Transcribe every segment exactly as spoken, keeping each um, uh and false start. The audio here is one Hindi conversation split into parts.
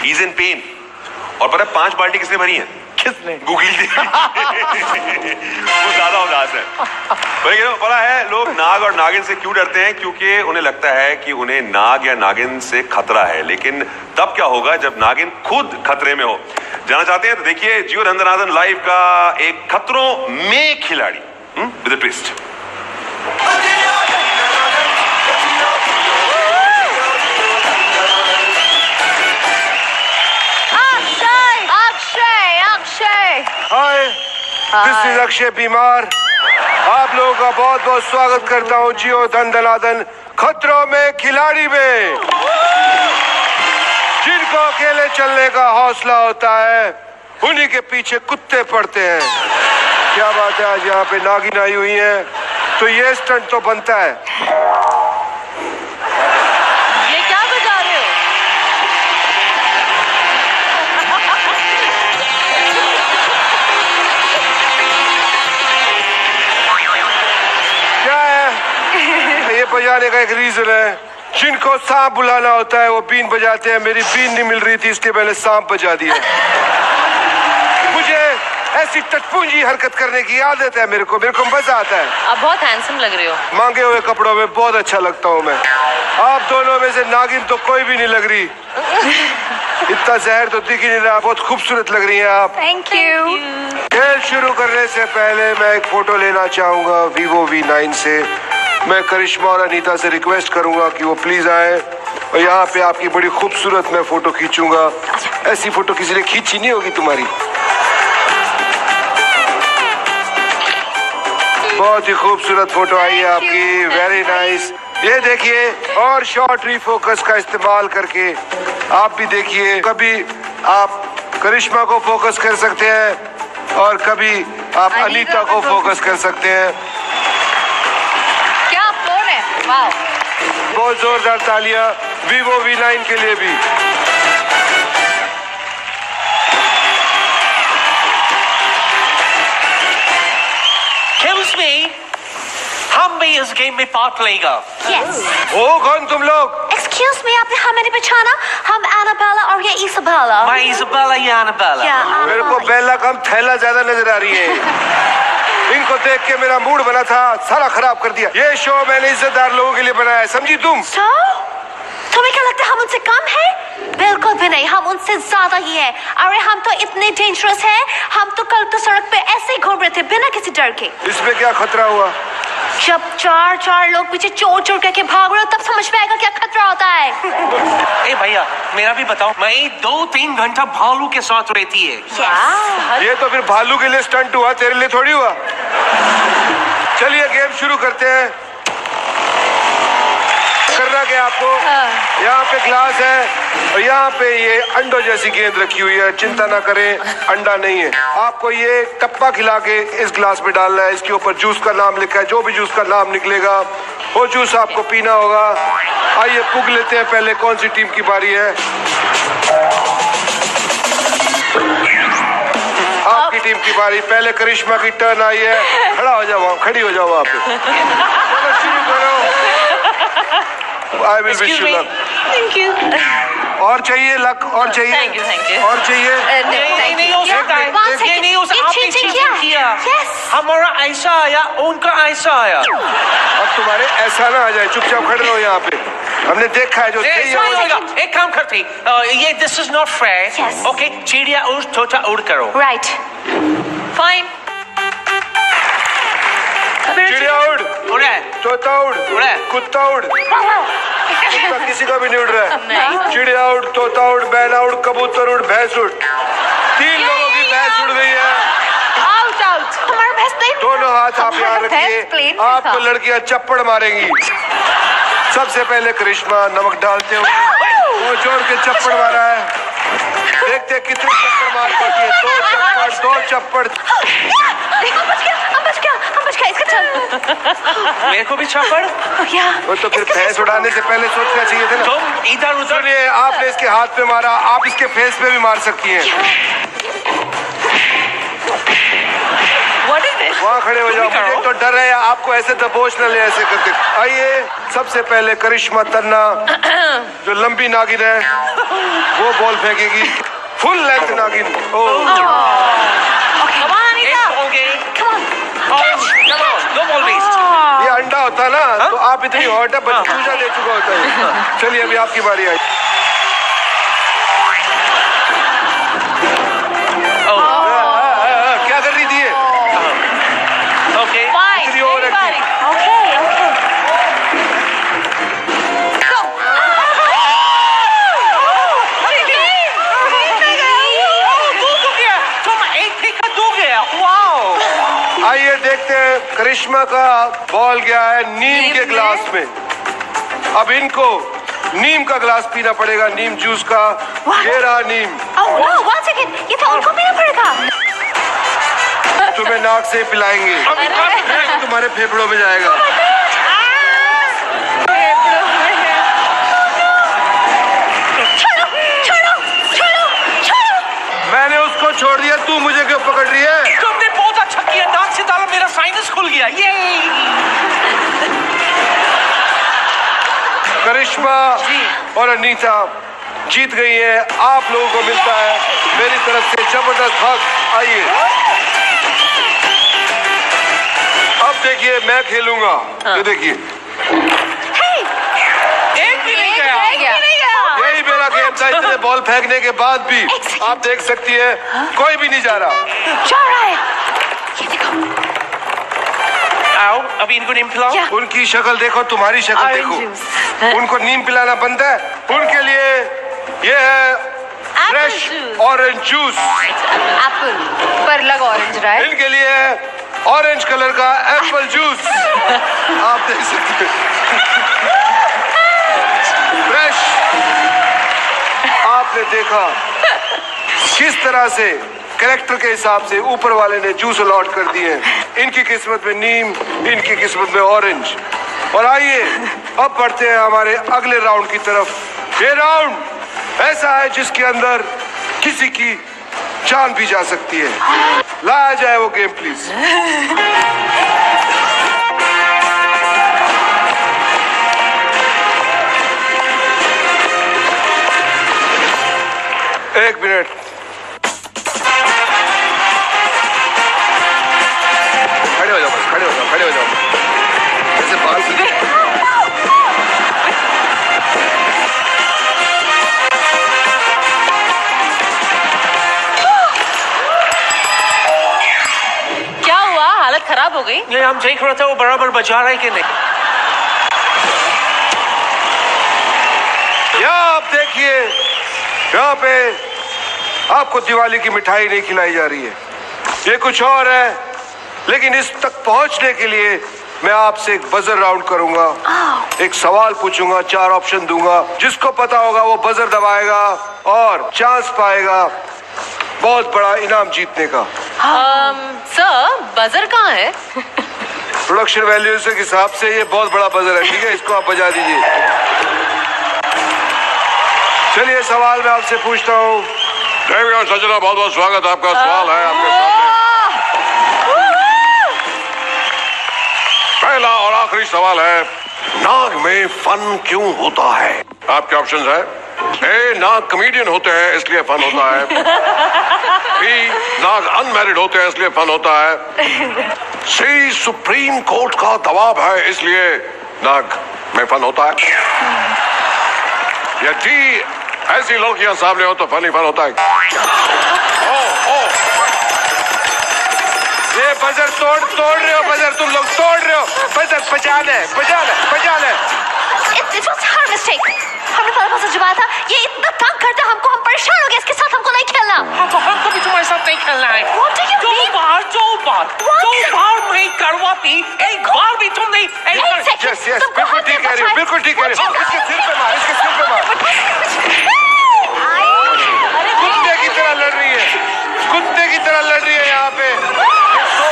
He is in pen. और पता है पांच बाल्टी किसने भरी है? किसने? गुगली ने। वो ज्यादा उदास है। पता है लोग नाग और नागिन से क्यों डरते हैं? क्योंकि उन्हें लगता है कि उन्हें नाग या नागिन से खतरा है, लेकिन तब क्या होगा जब नागिन खुद खतरे में हो? जानना चाहते हैं तो देखिए जियो धन धना धन लाइव का एक खतरों में खिलाड़ी with a twist. Hi, this is Akshay बीमार। आप लोगों का बहुत बहुत स्वागत करता हूँ जियो धन धना धन खतरों में खिलाड़ी में। जिनको अकेले चलने का हौसला होता है उन्हीं के पीछे कुत्ते पड़ते हैं। क्या बात है, आज यहाँ पे नागिन आई हुई है तो ये स्टंट तो बनता है। ये क्या बजा रहे हो? ये बजाने का एक रीजन है। जिनको सांप बुलाना होता है वो बीन बजाते हैं। मेरी बीन नहीं मिल रही थी इसलिए मैंने सांप बजा दिया। मुझे ऐसी टटपूंजी हरकत करने की आदत है। मेरे को मेरे को मजा आता है। आप बहुत हैंडसम लग रहे हो। मांगे हुए कपड़ों में बहुत अच्छा लगता हूँ मैं। आप दोनों में से नागिन तो कोई भी नहीं लग रही। इतना जहर तो दिख ही नहीं रहा। बहुत खूबसूरत लग रही हैं आप। Thank you. खेल शुरू करने से पहले मैं एक फोटो लेना चाहूंगा वीवो वी नाइन से। मैं करिश्मा और अनीता से रिक्वेस्ट करूंगा कि वो प्लीज आए और यहाँ पे आपकी बड़ी खूबसूरत मैं फोटो खींचूंगा। ऐसी फोटो किसी ने खींची नहीं होगी तुम्हारी। बहुत ही खूबसूरत फोटो आई है आपकी। Very nice. ये देखिए और शॉर्ट रीफोकस का इस्तेमाल करके आप भी देखिए। कभी आप करिश्मा को फोकस कर सकते हैं और कभी आप अनीता को फोकस कर सकते हैं। वाओ। बहुत जोरदार तालियां वीवो वी नाइन के लिए भी। Excuse me, हम भी इस गेम में पार्ट लेगा। Yes. ओ कौन तुम लोग? Excuse me, आपने हमें नहीं पहचाना? हम एनाबेला और ये इसाबेला। मैं इसाबेला या एनाबेला। मेरे को बेला कम थैला ज्यादा नजर आ रही है। इनको देख के मेरा मूड बना था सारा खराब कर दिया। ये शो मैंने इज्जतदार लोगों के लिए बनाया है, समझी तुम? So? तुम्हें क्या लगता है हम उनसे कम है? बिल्कुल भी नहीं, हम उनसे ज्यादा ही है। अरे हम तो इतने डेंजरस हैं, हम तो कल तो सड़क पे ऐसे ही घूम रहे थे बिना किसी डर के। इसमें क्या खतरा हुआ? जब चार चार लोग पीछे चोर चोर करके भाग रहे हो तब समझ में आएगा क्या खतरा होता है। ए भैया मेरा भी बताओ। मैं दो तीन घंटा भालू के साथ रहती है। yes. ये तो फिर भालू के लिए स्टंट हुआ, तेरे लिए थोड़ी हुआ। चलिए गेम शुरू करते हैं। करना क्या आपको? यहाँ पे ग्लास है और यहाँ पे ये अंडों जैसी गेंद रखी हुई है। चिंता ना करें, अंडा नहीं है। आपको ये टप्पा खिला के इस ग्लास में डालना है। इसके ऊपर जूस का नाम लिखा है। जो भी जूस का नाम निकलेगा वो जूस आपको पीना होगा। आइए पुग लेते हैं पहले कौन सी टीम की बारी है। आपकी टीम की बारी। पहले करिश्मा की टर्न आई है। खड़ा हो जाओ, खड़ी हो जाओ वहाँ पे। चलो शुरू करो। I will wish you luck. Thank you. और चाहिए लक? और चाहिए? Thank you, thank you. और चाहिए? नहीं नहीं नहीं हो सकता है। ये नहीं हो सकता। आपने चीटिंग किया। हमारा ऐसा आया, उनका ऐसा आया। अब तुम्हारे ऐसा ना आ जाए। चुपचाप खड़े रहो यहाँ पे। हमने देखा है जो सही है। एक काम करते ये this is not fair. Okay चिड़िया उड़ तोता उड़ करो। Right fine. चिड़िया उड़, तोता उड़, कुत्ता उड़। कुत्ता किसी का भी नहीं उड़ रहा है। चिड़िया उड़, तोता उड़, बैना उड़, कबूतर उड़, भैंस उड़। तीन लोगों की भैंस उड़ गई है। Out out. हमारा भैंस नहीं। दोनों हाथ आप यहाँ रखिए। आपको लड़कियां चप्पड़ मारेंगी। सबसे पहले करिश्मा नमक डालते हो वो जोड़ के चप्पड़ मारा है। देखते कितने चप्पड़ मार पाती है। दो चप्पड़, दो चप्पड़। मेरे को भी चप्पड़। वो तो फिर भैंस उड़ाने से पहले सोचना चाहिए था ना। तुम इधर उधर। सुनिए, आपने इसके हाथ पे मारा, आप इसके फेस पे भी मार सकती हैं। वहाँ खड़े हो जाओ। मुझे तो डर है आपको ऐसे दबोच न ले ऐसे करके। आइए सबसे पहले करिश्मा तन्ना जो लंबी नागिन है वो बॉल फेंकेगी फुल लेंथ नागिन। Come on, Anita. Come on. No ball waste. ये अंडा होता ना तो आप इतनी हॉट है बच्चा दे चुका होता है। चलिए अभी आपकी बारी आई। क्या कर रही थी ये? Okay. Fine. इतनी और Anybody. रखी। Okay, okay. Go. आइए देखते हैं करिश्मा का बॉल गया है नीम के ग्लास में। अब इनको नीम का ग्लास पीना पड़ेगा, नीम जूस का। ये रहा नीम। Oh no, one second. ये तो उनको पीना पड़ेगा। तुम्हें नाक से पिलाएंगे, तुम्हारे फेफड़ों में जाएगा। छोड़ो, छोड़ो, छोड़ो, छोड़ो। मैंने उसको छोड़ दिया, तू मुझे क्यों पकड़ रही है? तुमने बहुत अच्छा किया, नाक से डाला, मेरा साइनस खुल गया। ये करिश्मा और अनीता जीत गई है। आप लोगों को मिलता है मेरी तरफ से जबरदस्त हक। आइए अब देखिए मैं खेलूंगा। ये देखिए एक भी नहीं गया। यही मेरा गेम था। इतने बॉल फेंकने के बाद भी आप देख सकती है कोई भी नहीं जा रहा। जा रहा है। ये देखो। आओ अभी इनको नीम पिलाओ। क्या? उनकी शक्ल देखो, तुम्हारी शक्ल देखो। उनको नीम पिलाना बनता है। उनके लिए ये है फ्रेश ऑरेंज जूस। Apple. पर लग orange, right? इनके लिए है ऑरेंज कलर का एप्पल जूस। आप देख सकते हैं फ्रेश। आपने देखा किस तरह से कैरेक्टर के हिसाब से ऊपर वाले ने जूस अलॉट कर दिए। इनकी किस्मत में नीम, इनकी किस्मत में ऑरेंज। और आइए अब बढ़ते हैं हमारे अगले राउंड की तरफ। ये राउंड ऐसा है जिसके अंदर किसी की जान भी जा सकती है। लाया जाए वो गेम प्लीज। एक मिनट। खड़े हो जाओ बस, खड़े हो जाओ, खड़े हो जाओ। ऐसे बाल क्या हुआ? हालत खराब हो गई? ये हम देख रहे थे वो बराबर बजा रहा है कि नहीं। यहाँ आप देखिए, यहाँ पे आपको दिवाली की मिठाई नहीं खिलाई जा रही है, ये कुछ और है। लेकिन इस तक पहुंचने के लिए मैं आपसे एक बजर राउंड करूंगा। एक सवाल पूछूंगा, चार ऑप्शन दूंगा। जिसको पता होगा वो बजर दबाएगा और चांस पाएगा बहुत बड़ा इनाम जीतने का। um, सर बजर कहाँ है? प्रोडक्शन वैल्यू के हिसाब से ये बहुत बड़ा बजर है। ठीक है, इसको आप बजा दीजिए। चलिए सवाल मैं आपसे पूछता हूँ। सजना बहुत बहुत स्वागत, आपका सवाल है आपके सामने। पहला और आखिरी सवाल है, नाग में फन क्यों होता है? आपके ऑप्शंस है। ए, नाग कॉमेडियन होते हैं इसलिए फन होता है। बी, नाग अनमैरिड होते हैं इसलिए फन होता है। सी, सुप्रीम कोर्ट का दबाव है इसलिए नाग में फन होता है। या डी, ऐसी लड़कियां सामने हो तो फन ही फन होता है। ओ, ओ। ये बजर तोड़ तोड़ रहे हो, बजर तुम लोग तोड़ रहे हो। बजर बजा ले, बजा ले, बजा ले। It, it was her mistake. हमने पहले बजर जमाया था। ये इतना तंग करता हमको, हम परेशान हो गए। इसके साथ हमको नहीं खेलना। हाँ तो हमको भी तुम्हारे साथ नहीं खेलना है। What do you दो mean? बार, दो बार, What? दो बार नहीं करवाती, एक बार भी तुम नहीं। एक एक बार- सेकंड, यस यस, तुमको बिल्कुल हाथ ठीक में कह रही हो, बचाए। बिल्कुल ठीक कह रही हो। इसके सिर पे मार, इसके सिर पे मार। कुत्ते की तरह लड़ रही है, कुत्ते की तरह लड़ रही है यहाँ पे। ये सो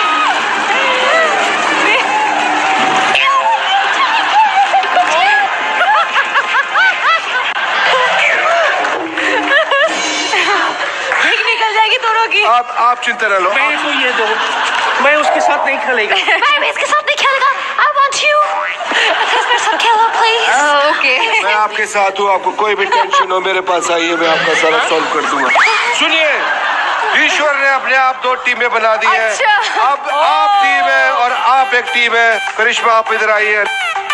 निकल जाएगी दोनों की। आप आप चिंता न लो। मेरे को ये दो, मैं उसके साथ नहीं खेलेगा। मैं भी इसके साथ नहीं खेलेगा। I want you. मेरे साथ खेलो प्लीज। ओके मैं आपके साथ हूँ, आपको कोई भी टेंशन हो मेरे पास आइए, मैं आपका सारा सॉल्व कर दूंगा। सुनिए, ईश्वर ने अपने आप दो टीमें बना दी है। अच्छा। अब आप टीम है और आप एक टीम है। करिश्मा आप इधर आइए।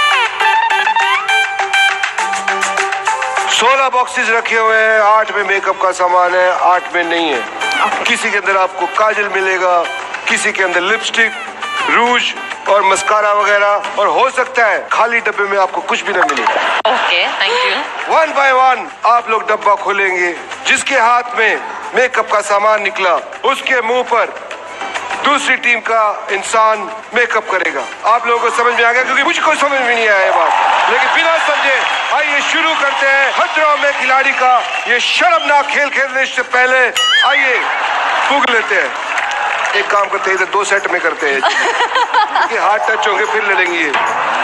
सोलह बॉक्सेस रखे हुए हैं, आठ में मेकअप का सामान है, आठ में नहीं है। किसी के अंदर आपको काजल मिलेगा, किसी के अंदर लिपस्टिक, रूज और मस्कारा वगैरह, और हो सकता है खाली डब्बे में आपको कुछ भी ना मिले। Okay thank you. One by one आप लोग डब्बा खोलेंगे। जिसके हाथ में मेकअप का सामान निकला उसके मुंह पर दूसरी टीम का इंसान मेकअप करेगा। आप लोगों को समझ में आ गया? क्योंकि मुझको समझ में नहीं आया ये बात, लेकिन बिना समझे आइए शुरू करते हैं खतरों में खिलाड़ी का ये शर्मनाक खेल खेलने से पहले आइए फूक लेते हैं। एक काम करते हैं, दो सेट में करते हैं कि हाथ टच होंगे फिर लड़ेंगे ये।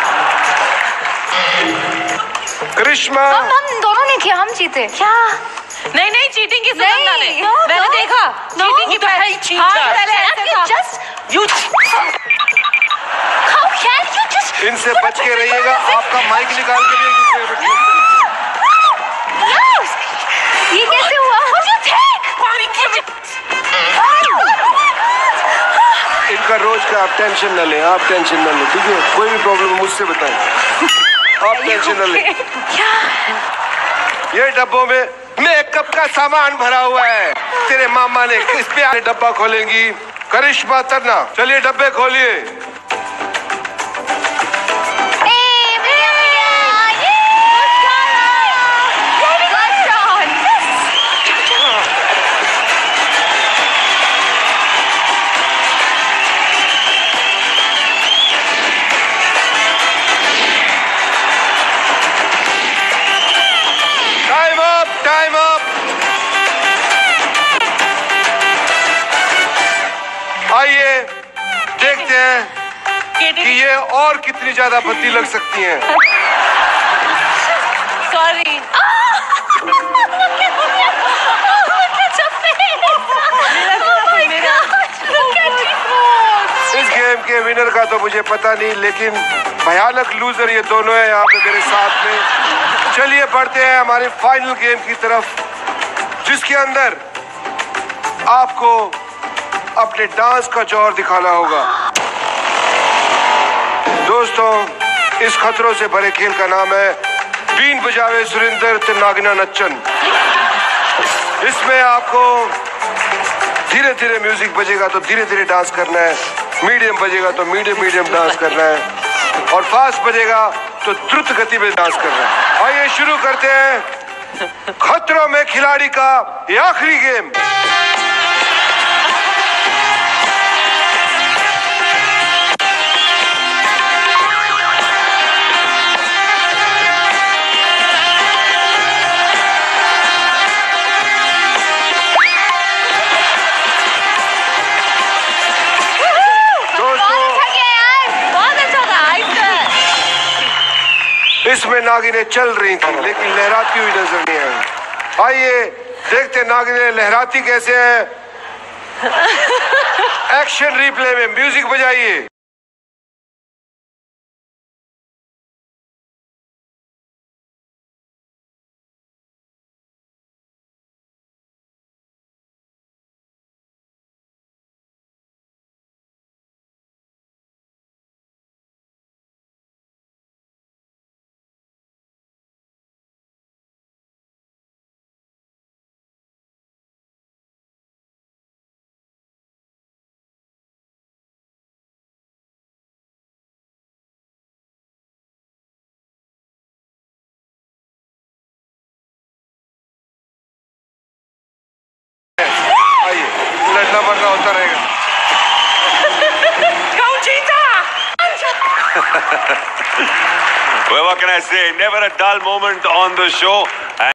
करिश्मा हम हम दोनों ने किया, हम जीते। क्या? नहीं नहीं चीटिंग की नहीं, सुनना नहीं। no, मैंने no, देखा no, चीटिंग की वो तो है ही cheater। हाँ, पहले ऐसे था। Just You how can you just? इनसे बच के रहिएगा। आपका माइक निकाल के भी No! ये कैसे हुआ? What do you think? इनका रोज का आप टेंशन न लें, आप टेंशन न लें, ठीक है? कोई भी प्रॉब्लम मुझसे बताएं, आप टेंशन न लें। ये डब्बों में मेकअप का सामान भरा हुआ है। तेरे मामा ने किस पे डब्बा खोलेंगी? करिश्मा तरना, चलिए डब्बे खोलिए। Time up, time up. आइए देखते हैं कि ये और कितनी ज्यादा बत्ती लग सकती हैं। सॉरी इस गेम के विनर का तो मुझे पता नहीं, लेकिन भयानक लूजर ये दोनों हैं यहाँ पे मेरे साथ में। चलिए बढ़ते हैं हमारे फाइनल गेम की तरफ, जिसके अंदर आपको अपने डांस का जौहर दिखाना होगा। दोस्तों, इस खतरों से भरे खेल का नाम है बीन बजावे सुरिंदर ते नागिना नच्चन। इसमें आपको धीरे धीरे म्यूजिक बजेगा तो धीरे धीरे डांस करना है, मीडियम बजेगा तो मीडियम मीडियम डांस करना है, और फास्ट बजेगा तो द्रुत गति में डांस करना है। आइए शुरू करते हैं खतरों में खिलाड़ी का ये आखिरी गेम। इसमें नागिनें चल रही थी लेकिन लहराती हुई नजर नहीं आई। आइए देखते नागिनें लहराती कैसे हैं। एक्शन रिप्ले में म्यूजिक बजाइए। आइए लड़ना मरना होता रहेगा। कौन जीता? Well, what can I say? Never a dull moment on the show. And